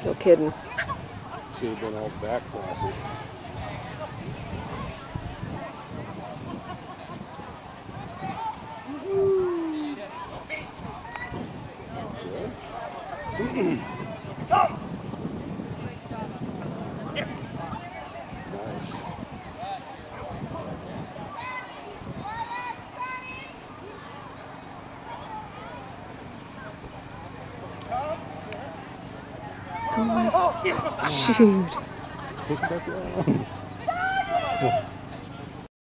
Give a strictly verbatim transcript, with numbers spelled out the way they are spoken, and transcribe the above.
No kidding. Should have been all back classic. Oh my, shoot. Push it back around.